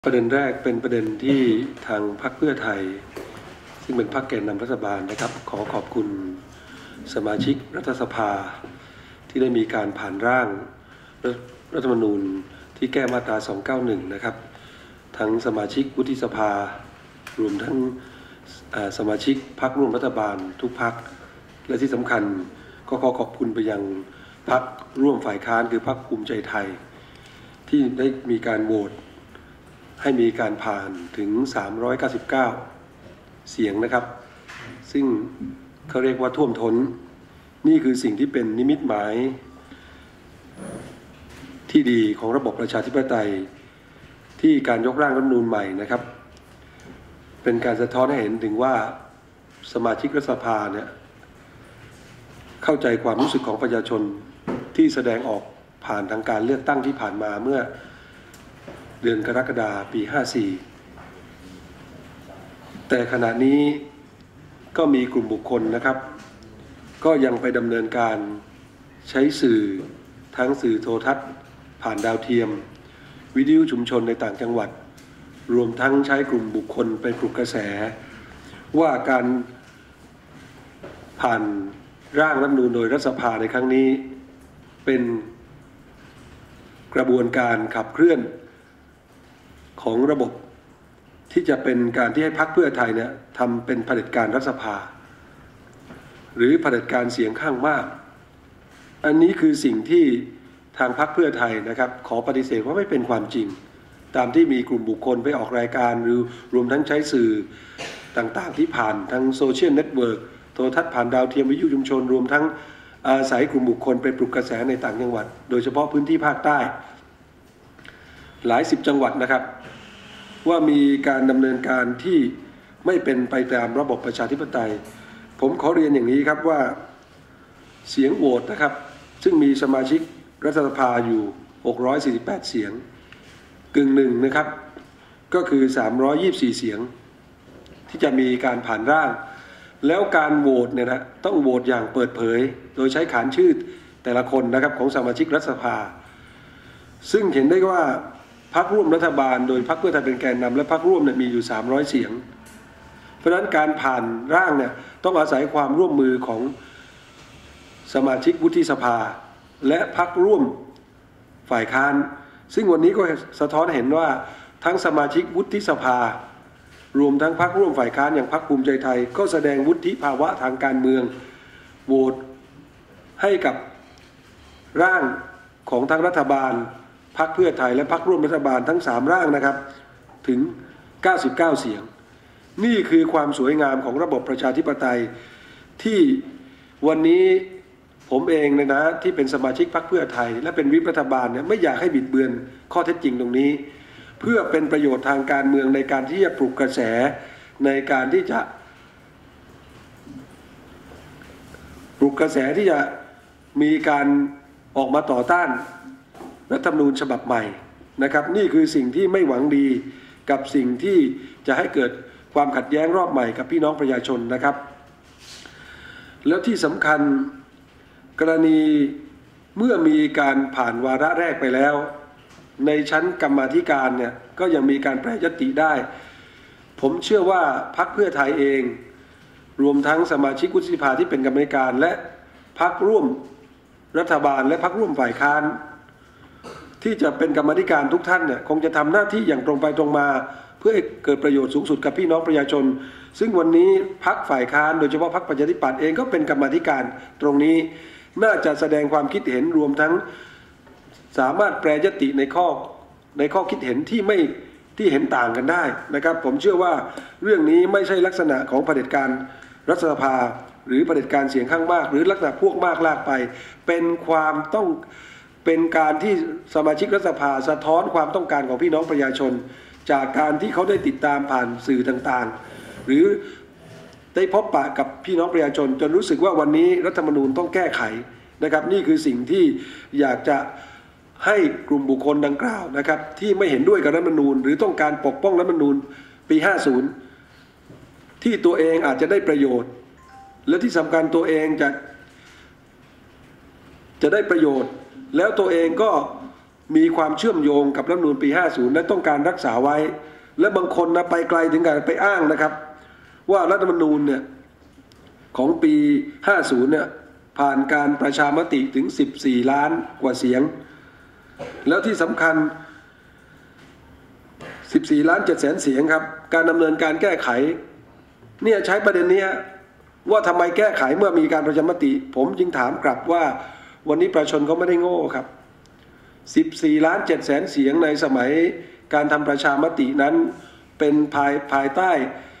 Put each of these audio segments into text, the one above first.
ประเด็นแรกเป็นประเด็นที่ทางพรรคเพื่อไทยซึ่งเป็นพรรคแกนนำรัฐบาลนะครับขอขอบคุณสมาชิกรัฐสภาที่ได้มีการผ่านร่างรัฐธรรมนูญที่แก้มาตรา291นะครับทั้งสมาชิกวุฒิสภารวมทั้งสมาชิกพรรคร่วมรัฐบาลทุกพรรคและที่สำคัญก็ขอขอบคุณไปยังพรรคร่วมฝ่ายค้านคือพรรคภูมิใจไทยที่ได้มีการโหวตให้มีการผ่านถึง399เสียงนะครับซึ่งเขาเรียกว่าท่วมท้นนี่คือสิ่งที่เป็นนิมิตหมายที่ดีของระบบประชาธิปไตยที่การยกร่างรัฐธรรมนูญใหม่นะครับเป็นการสะท้อนให้เห็นถึงว่าสมาชิกรัฐสภาเนี่ยเข้าใจความรู้สึกของประชาชนที่แสดงออกผ่านทางการเลือกตั้งที่ผ่านมาเมื่อเดือนกรกฎาคมปี 54แต่ขณะนี้ก็มีกลุ่มบุคคลนะครับก็ยังไปดำเนินการใช้สื่อทั้งสื่อโทรทัศน์ผ่านดาวเทียมวิทยุชุมชนในต่างจังหวัดรวมทั้งใช้กลุ่มบุคคลไปปลุกกระแสว่าการผ่านร่างรัฐธรรมนูญโดยรัฐสภาในครั้งนี้เป็นกระบวนการขับเคลื่อนของระบบที่จะเป็นการที่ให้พรรคเพื่อไทยเนี่ยทำเป็นเผด็จการรัฐสภาหรือเผด็จการเสียงข้างมากอันนี้คือสิ่งที่ทางพรรคเพื่อไทยนะครับขอปฏิเสธว่าไม่เป็นความจริงตามที่มีกลุ่มบุคคลไปออกรายการหรือรวมทั้งใช้สื่อต่างๆที่ผ่านทั้งโซเชียลเน็ตเวิร์กโทรทัศน์ผ่านดาวเทียมวิทยุชุมชนรวมทั้งอาศัยกลุ่มบุคคลไปปลุกกระแสในต่างจังหวัดโดยเฉพาะพื้นที่ภาคใต้หลาย10จังหวัดนะครับว่ามีการดำเนินการที่ไม่เป็นไปตามระบบประชาธิปไตยผมขอเรียนอย่างนี้ครับว่าเสียงโหวตนะครับซึ่งมีสมาชิกรัฐสภาอยู่648เสียงกึ่งหนึ่งนะครับก็คือ324เสียงที่จะมีการผ่านร่างแล้วการโหวตเนี่ยนะต้องโหวตอย่างเปิดเผยโดยใช้ขานชื่อแต่ละคนนะครับของสมาชิกรัฐสภาซึ่งเห็นได้ว่าพรรคร่วมรัฐบาลโดยพรรคเพื่อไทยเป็นแกนนำและพรรคร่วมเนี่ยมีอยู่300เสียงเพราะฉะนั้นการผ่านร่างเนี่ยต้องอาศัยความร่วมมือของสมาชิกวุฒิสภาและพรรคร่วมฝ่ายค้านซึ่งวันนี้ก็สะท้อนเห็นว่าทั้งสมาชิกวุฒิสภารวมทั้งพรรคร่วมฝ่ายค้านอย่างพรรคภูมิใจไทยก็แสดงวุฒิภาวะทางการเมืองโหวตให้กับร่างของทั้งรัฐบาลพรรคเพื่อไทยและพรรคร่วมรัฐบาลทั้ง3ร่างนะครับถึง99เสียงนี่คือความสวยงามของระบบประชาธิปไตยที่วันนี้ผมเองนะที่เป็นสมาชิกพรรคเพื่อไทยและเป็นวิปรัฐบาลเนี่ยไม่อยากให้บิดเบือนข้อเท็จจริงตรงนี้เพื่อเป็นประโยชน์ทางการเมืองในการที่จะปลุกกระแสในการที่จะปลุกกระแสที่จะมีการออกมาต่อต้านรัฐธรรมนูญฉบับใหม่นะครับนี่คือสิ่งที่ไม่หวังดีกับสิ่งที่จะให้เกิดความขัดแย้งรอบใหม่กับพี่น้องประชาชนนะครับแล้วที่สำคัญกรณีเมื่อมีการผ่านวาระแรกไปแล้วในชั้นกรรมาธิการเนี่ยก็ยังมีการแปรยติได้ผมเชื่อว่าพรรคเพื่อไทยเองรวมทั้งสมาชิกวุฒิสภาที่เป็นกรรมการและพรรคร่วมรัฐบาลและพรรคร่วมฝ่ายค้านที่จะเป็นกรรมาธิการทุกท่านเนี่ยคงจะทำหน้าที่อย่างตรงไปตรงมาเพื่อให้เกิดประโยชน์สูงสุดกับพี่น้องประชาชนซึ่งวันนี้พรรคฝ่ายค้านโดยเฉพาะพรรคประชาธิปัตย์เองก็เป็นกรรมาธิการตรงนี้น่าจะแสดงความคิดเห็นรวมทั้งสามารถแปรยติในข้อคิดเห็นที่เห็นต่างกันได้นะครับผมเชื่อว่าเรื่องนี้ไม่ใช่ลักษณะของเผด็จการรัฐสภาหรือเผด็จการเสียงข้างมากหรือลักษณะพวกมากลากไปเป็นการที่สมาชิกรัฐสภาสะท้อนความต้องการของพี่น้องประชาชนจากการที่เขาได้ติดตามผ่านสื่อต่างๆหรือได้พบปะกับพี่น้องประชาชนจนรู้สึกว่าวันนี้รัฐธรรมนูญต้องแก้ไขนะครับนี่คือสิ่งที่อยากจะให้กลุ่มบุคคลดังกล่าวนะครับที่ไม่เห็นด้วยกับรัฐธรรมนูญหรือต้องการปกป้องรัฐธรรมนูญปี 50ที่ตัวเองอาจจะได้ประโยชน์และที่สำคัญตัวเองจะได้ประโยชน์แล้วตัวเองก็มีความเชื่อมโยงกับรัฐธรรมนูญปี 50 และต้องการรักษาไว้และบางคนนะไปไกลถึงการไปอ้างนะครับว่ารัฐธรรมนูญเนี่ยของปี 50 เนี่ยผ่านการประชามติถึง 14 ล้านกว่าเสียงแล้วที่สำคัญ 14 ล้าน 7 แสนเสียงครับการดำเนินการแก้ไขเนี่ยใช้ประเด็นนี้ว่าทำไมแก้ไขเมื่อมีการประชามติผมจึงถามกลับว่าวันนี้ประชาชนเขาไม่ได้โง่ครับ 14 ล้าน 7 แสนเสียงในสมัยการทำประชามตินั้นเป็นภายใต้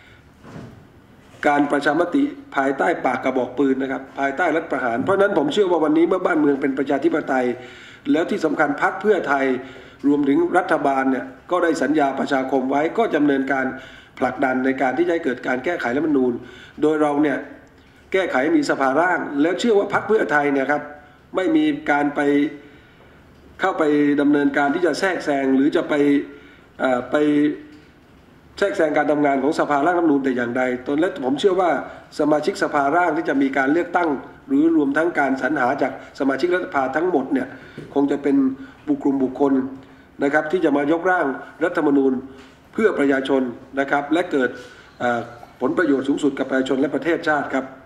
การประชามติภายใต้ปากกระบอกปืนนะครับภายใต้รัฐประหารเพราะนั้นผมเชื่อว่าวันนี้เมื่อบ้านเมืองเป็นประชาธิปไตยแล้วที่สำคัญพรรคเพื่อไทยรวมถึงรัฐบาลเนี่ยก็ได้สัญญาประชาคมไว้ก็ดำเนินการผลักดันในการที่จะให้เกิดการแก้ไขรัฐธรรมนูญโดยเราเนี่ยแก้ไขมีสภาร่างแล้วเชื่อว่าพรรคเพื่อไทยเนี่ยครับไม่มีการไปเข้าไปดำเนินการที่จะแทรกแซงหรือจะไปแทรกแซงการทำงานของสภาร่างรัฐธรรมนูญแต่อย่างใดตนและผมเชื่อว่าสมาชิกสภาร่างที่จะมีการเลือกตั้งหรือรวมทั้งการสรรหาจากสมาชิกรัฐสภาทั้งหมดเนี่ยคงจะเป็นกลุ่มบุคคลนะครับที่จะมายกร่างรัฐธรรมนูญเพื่อประชาชนนะครับและเกิดผลประโยชน์สูงสุดกับประชาชนและประเทศชาติครับ